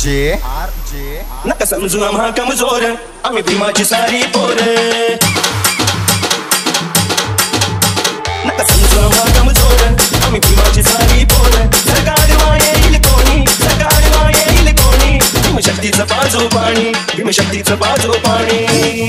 नका समजू आम्हा कमजोर, आम्ही भीमाची सारी पोर. नका समजू आम्हा कमजोर, आम्ही भीमाची सारी पोर. सरकारवा येईल कोणी, सरकारवा येईल कोणी, भीमशक्तीचं बाजू पाणी, भीमशक्तीचं बाजू पाणी.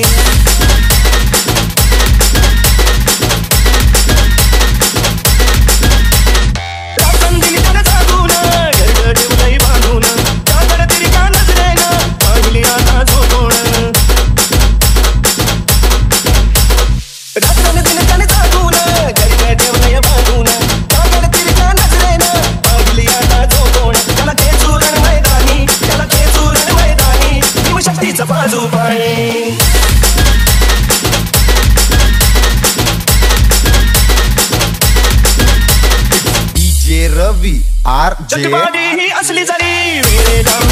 बाजू पाणी. DJ रवी RJ ही असली जरी